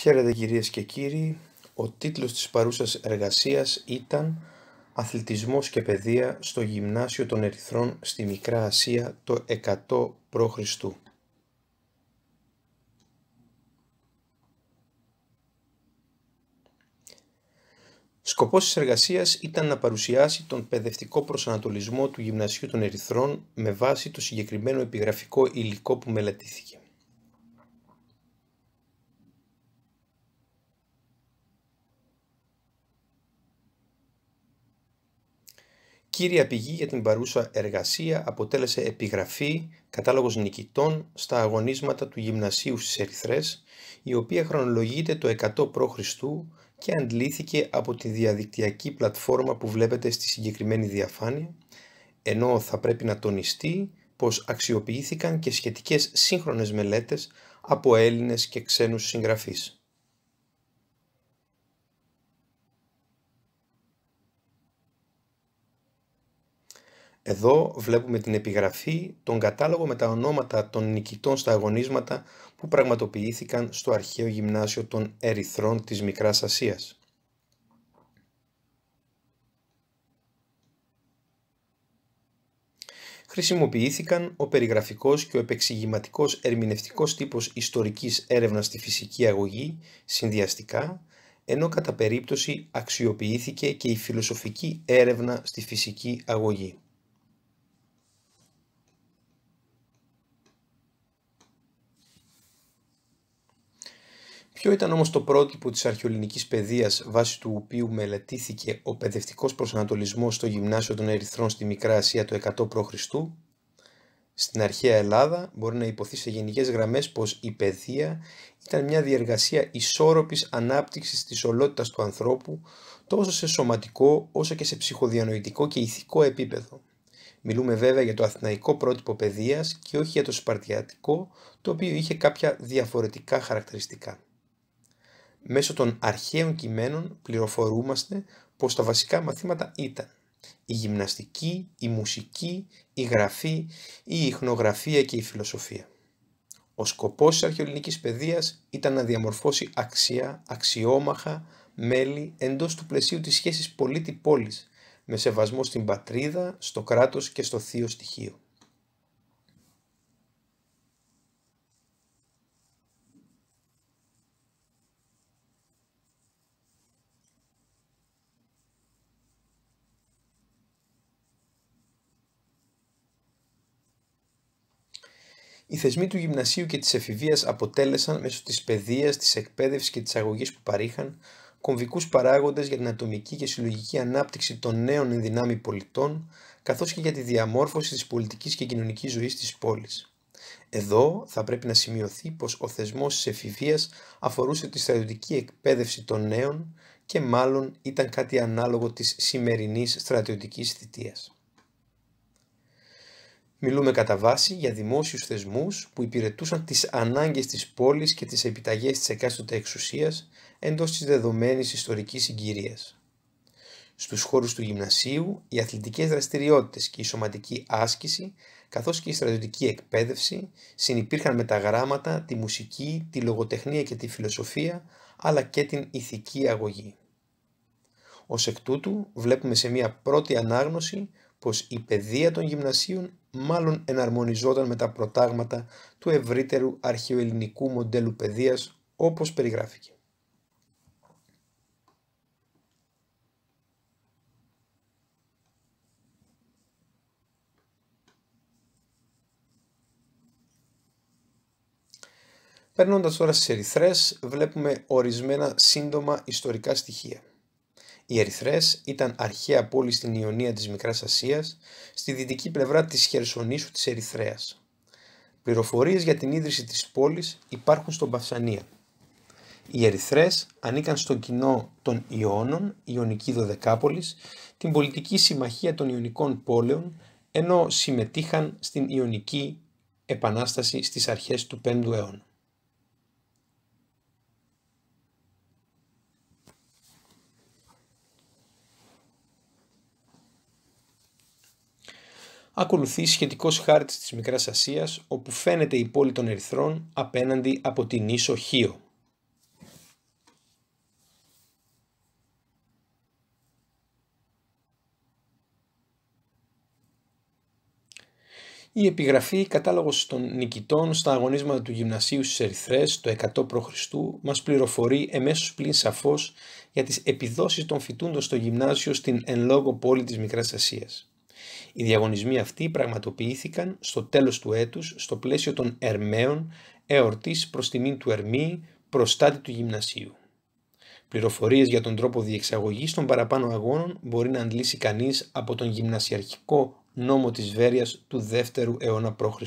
Χαίρετε κυρίες και κύριοι, ο τίτλος της παρούσας εργασίας ήταν «Αθλητισμός και παιδεία στο Γυμνάσιο των Ερυθρών στη Μικρά Ασία το 100 π.Χ.». Σκοπός της εργασίας ήταν να παρουσιάσει τον παιδευτικό προσανατολισμό του Γυμνασίου των Ερυθρών με βάση το συγκεκριμένο επιγραφικό υλικό που μελετήθηκε. Κύρια πηγή για την παρούσα εργασία αποτέλεσε επιγραφή «Κατάλογος νικητών στα αγωνίσματα του Γυμνασίου στις Ερυθρές», η οποία χρονολογείται το 100 π.Χ. και αντλήθηκε από τη διαδικτυακή πλατφόρμα που βλέπετε στη συγκεκριμένη διαφάνεια, ενώ θα πρέπει να τονιστεί πως αξιοποιήθηκαν και σχετικές σύγχρονες μελέτες από Έλληνες και ξένους συγγραφείς. Εδώ βλέπουμε την επιγραφή, τον κατάλογο με τα ονόματα των νικητών στα αγωνίσματα που πραγματοποιήθηκαν στο αρχαίο γυμνάσιο των Ερυθρών της Μικράς Ασίας. Χρησιμοποιήθηκαν ο περιγραφικός και ο επεξηγηματικός ερμηνευτικός τύπος ιστορικής έρευνας στη φυσική αγωγή συνδυαστικά, ενώ κατά περίπτωση αξιοποιήθηκε και η φιλοσοφική έρευνα στη φυσική αγωγή. Ποιο ήταν όμως το πρότυπο της αρχαιοελληνικής παιδείας βάσει του οποίου μελετήθηκε ο παιδευτικός προσανατολισμός στο Γυμνάσιο των Ερυθρών στη Μικρά Ασία το 100 π.Χ.? Στην αρχαία Ελλάδα μπορεί να υποθεί σε γενικές γραμμές πως η παιδεία ήταν μια διεργασία ισόρροπης ανάπτυξης της ολότητας του ανθρώπου τόσο σε σωματικό όσο και σε ψυχοδιανοητικό και ηθικό επίπεδο. Μιλούμε βέβαια για το αθηναϊκό πρότυπο παιδείας και όχι για το σπαρτιατικό, το οποίο είχε κάποια διαφορετικά χαρακτηριστικά. Μέσω των αρχαίων κειμένων πληροφορούμαστε πως τα βασικά μαθήματα ήταν η γυμναστική, η μουσική, η γραφή, η ιχνογραφία και η φιλοσοφία. Ο σκοπός της αρχαιοελληνικής παιδείας ήταν να διαμορφώσει αξιόμαχα μέλη εντός του πλαισίου της σχέσης πολίτη-πόλης, με σεβασμό στην πατρίδα, στο κράτος και στο θείο στοιχείο. Οι θεσμοί του γυμνασίου και της εφηβείας αποτέλεσαν μέσω της παιδείας, της εκπαίδευσης και της αγωγής που παρήχαν κομβικούς παράγοντες για την ατομική και συλλογική ανάπτυξη των νέων εν δυνάμει πολιτών, καθώς και για τη διαμόρφωση της πολιτικής και κοινωνικής ζωής της πόλης. Εδώ θα πρέπει να σημειωθεί πως ο θεσμός της εφηβείας αφορούσε τη στρατιωτική εκπαίδευση των νέων και μάλλον ήταν κάτι ανάλογο της σημερινής στρατιωτικής θητείας. Μιλούμε κατά βάση για δημόσιους θεσμούς που υπηρετούσαν τις ανάγκες της πόλης και τις επιταγές της εκάστοτε εξουσίας εντός της δεδομένης ιστορικής συγκυρίας. Στους χώρους του γυμνασίου, οι αθλητικές δραστηριότητες και η σωματική άσκηση, καθώς και η στρατιωτική εκπαίδευση, συνυπήρχαν με τα γράμματα, τη μουσική, τη λογοτεχνία και τη φιλοσοφία, αλλά και την ηθική αγωγή. Ως εκ τούτου, βλέπουμε σε μια πρώτη ανάγνωση πως η παιδεία των γυμνασίων μάλλον εναρμονιζόταν με τα προτάγματα του ευρύτερου αρχαιοελληνικού μοντέλου παιδείας όπως περιγράφηκε. Περνώντας τώρα στις Ερυθρές, βλέπουμε ορισμένα σύντομα ιστορικά στοιχεία. Οι Ερυθρές ήταν αρχαία πόλη στην Ιωνία της Μικράς Ασίας, στη δυτική πλευρά της Χερσονήσου της Ερυθρέας. Πληροφορίες για την ίδρυση της πόλης υπάρχουν στον Παυσανία. Οι Ερυθρές ανήκαν στον κοινό των Ιώνων, Ιωνική Δωδεκάπολης, την πολιτική συμμαχία των Ιωνικών πόλεων, ενώ συμμετείχαν στην Ιωνική Επανάσταση στις αρχές του 5ου αιώνα. Ακολουθεί σχετικός χάρτης της Μικράς Ασίας, όπου φαίνεται η πόλη των Ερυθρών απέναντι από την ίσο Χίο. Η επιγραφή «Κατάλογος των νικητών στα αγωνίσματα του γυμνασίου στις Ερυθρές» το 100 π.Χ. μας πληροφορεί εμέσως πλην σαφώς για τις επιδόσεις των φοιτούντων στο γυμνάσιο στην εν λόγω πόλη της Μικράς Ασίας. Οι διαγωνισμοί αυτοί πραγματοποιήθηκαν στο τέλος του έτους στο πλαίσιο των Ερμαίων, εορτής προς τιμήν του Ερμήη, προστάτη του γυμνασίου. Πληροφορίες για τον τρόπο διεξαγωγής των παραπάνω αγώνων μπορεί να αντλήσει κανείς από τον γυμνασιαρχικό νόμο της Βέρειας του 2ου αιώνα π.Χ.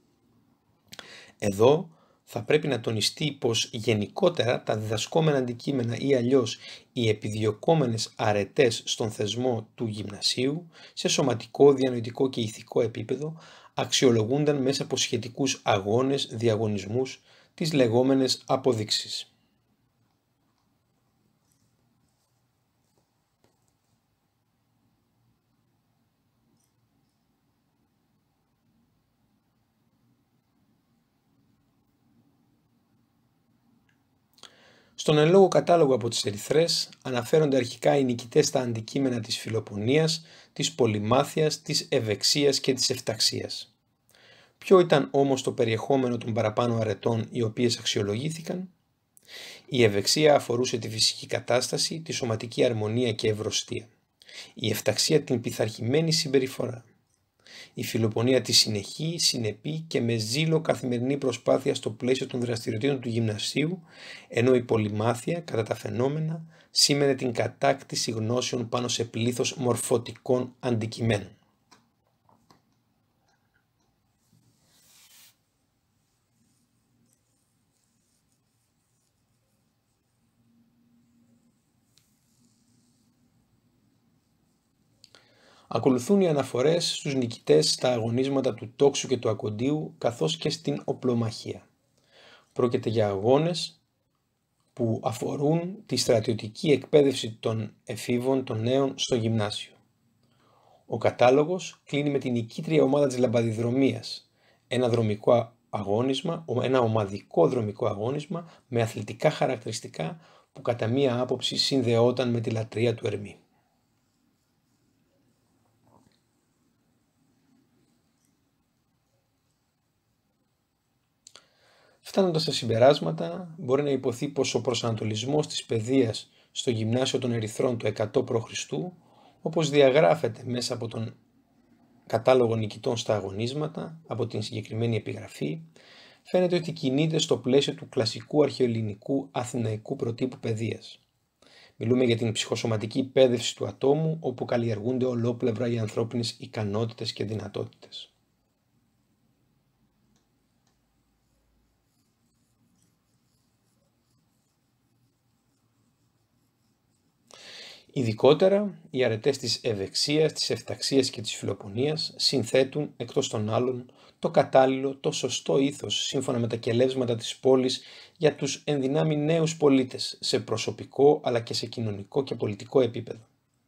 Εδώ θα πρέπει να τονιστεί πως γενικότερα τα διδασκόμενα αντικείμενα ή αλλιώς οι επιδιωκόμενες αρετές στον θεσμό του γυμνασίου σε σωματικό, διανοητικό και ηθικό επίπεδο αξιολογούνταν μέσα από σχετικούς αγώνες, διαγωνισμούς, τις λεγόμενες αποδείξεις. Στον εν λόγω κατάλογο από τις Ερυθρές αναφέρονται αρχικά οι νικητές στα αντικείμενα της φιλοπονίας, της πολυμάθειας, της ευεξίας και της εφταξίας. Ποιο ήταν όμως το περιεχόμενο των παραπάνω αρετών οι οποίες αξιολογήθηκαν? Η ευεξία αφορούσε τη φυσική κατάσταση, τη σωματική αρμονία και ευρωστία. Η εφταξία την πειθαρχημένη συμπεριφορά. Η φιλοπονία τη συνεχή, συνεπή και με ζήλο καθημερινή προσπάθεια στο πλαίσιο των δραστηριοτήτων του γυμνασίου, ενώ η πολυμάθεια, κατά τα φαινόμενα, σήμαινε την κατάκτηση γνώσεων πάνω σε πλήθος μορφωτικών αντικειμένων. Ακολουθούν οι αναφορές στους νικητές στα αγωνίσματα του τόξου και του ακοντίου καθώς και στην οπλομαχία. Πρόκειται για αγώνες που αφορούν τη στρατιωτική εκπαίδευση των εφήβων των νέων στο γυμνάσιο. Ο κατάλογος κλείνει με την νικήτρια ομάδα της λαμπαδιδρομίας, ένα ομαδικό δρομικό αγώνισμα με αθλητικά χαρακτηριστικά που κατά μία άποψη συνδεόταν με τη λατρεία του Ερμή. Φτάνοντας στα συμπεράσματα, μπορεί να υποθεί πως ο προσανατολισμός της παιδείας στο γυμνάσιο των Ερυθρών του 100 π.Χ., όπως διαγράφεται μέσα από τον κατάλογο νικητών στα αγωνίσματα, από την συγκεκριμένη επιγραφή, φαίνεται ότι κινείται στο πλαίσιο του κλασικού αρχαιοελληνικού αθηναϊκού προτύπου παιδείας. Μιλούμε για την ψυχοσωματική εκπαίδευση του ατόμου, όπου καλλιεργούνται ολόπλευρα οι ανθρώπινες ικανότητες και δυνατότητες. Ειδικότερα, οι αρετές της ευεξίας, της εφταξίας και της φιλοπονίας συνθέτουν, εκτός των άλλων, το κατάλληλο, το σωστό ήθος σύμφωνα με τα κελεύσματα της πόλης για τους ενδυνάμει νέους πολίτες σε προσωπικό αλλά και σε κοινωνικό και πολιτικό επίπεδο.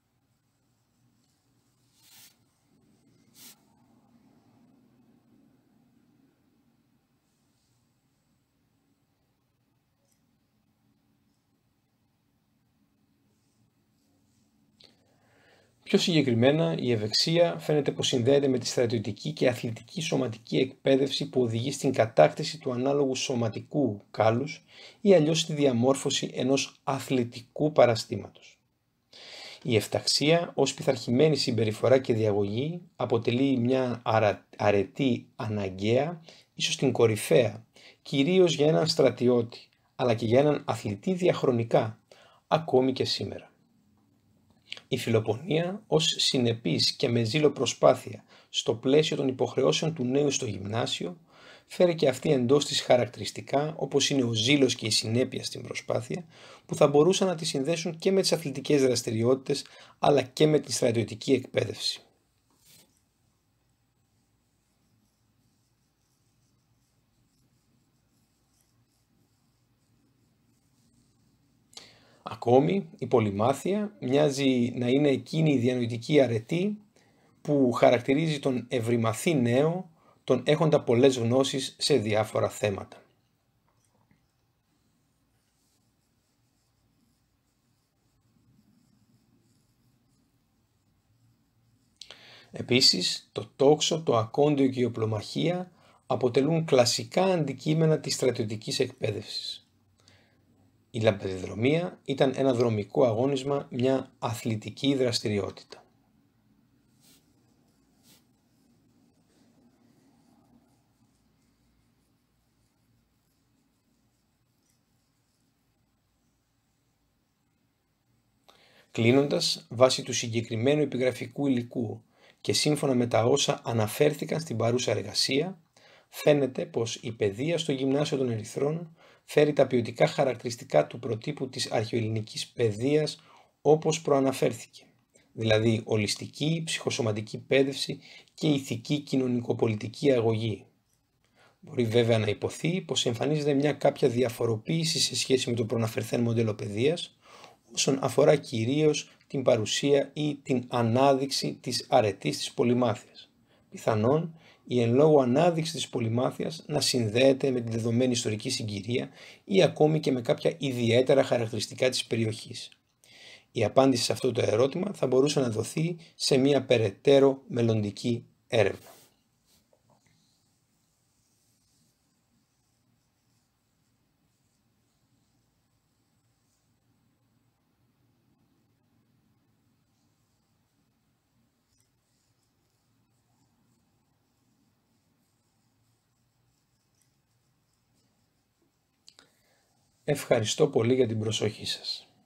Πιο συγκεκριμένα, η ευεξία φαίνεται πως συνδέεται με τη στρατιωτική και αθλητική σωματική εκπαίδευση που οδηγεί στην κατάκτηση του ανάλογου σωματικού κάλους ή αλλιώς στη διαμόρφωση ενός αθλητικού παραστήματος. Η εφταξία ως πειθαρχημένη συμπεριφορά και διαγωγή αποτελεί μια αρετή αναγκαία, ίσως την κορυφαία, κυρίως για έναν στρατιώτη, αλλά και για έναν αθλητή διαχρονικά, ακόμη και σήμερα. Η φιλοπονία ως συνεπής και με ζήλο προσπάθεια στο πλαίσιο των υποχρεώσεων του νέου στο γυμνάσιο φέρει και αυτή εντός της χαρακτηριστικά όπως είναι ο ζήλος και η συνέπεια στην προσπάθεια που θα μπορούσαν να τη συνδέσουν και με τις αθλητικές δραστηριότητες αλλά και με τη στρατιωτική εκπαίδευση. Ακόμη, η πολυμάθεια μοιάζει να είναι εκείνη η διανοητική αρετή που χαρακτηρίζει τον ευρυμαθή νέο, τον έχοντα πολλές γνώσεις σε διάφορα θέματα. Επίσης, το τόξο, το ακόντιο και η οπλομαχία αποτελούν κλασικά αντικείμενα της στρατιωτικής εκπαίδευσης. Η λαμπαδιδρομία ήταν ένα δρομικό αγώνισμα, μια αθλητική δραστηριότητα. Κλείνοντας, βάσει του συγκεκριμένου επιγραφικού υλικού και σύμφωνα με τα όσα αναφέρθηκαν στην παρούσα εργασία, φαίνεται πως η παιδεία στο Γυμνάσιο των Ερυθρών φέρει τα ποιοτικά χαρακτηριστικά του προτύπου της αρχαιοελληνικής παιδείας όπως προαναφέρθηκε, δηλαδή ολιστική, ψυχοσωματική εκπαίδευση και ηθική κοινωνικοπολιτική αγωγή. Μπορεί βέβαια να υποθεί πως εμφανίζεται μια κάποια διαφοροποίηση σε σχέση με το προαναφερθέν μοντέλο παιδείας, όσον αφορά κυρίως την παρουσία ή την ανάδειξη της αρετής της πολυμάθειας. Πιθανόν η εν λόγω ανάδειξη της πολυμάθειας να συνδέεται με τη δεδομένη ιστορική συγκυρία ή ακόμη και με κάποια ιδιαίτερα χαρακτηριστικά της περιοχής. Η απάντηση σε αυτό το ερώτημα θα μπορούσε να δοθεί σε μια περαιτέρω μελλοντική έρευνα. Ευχαριστώ πολύ για την προσοχή σας.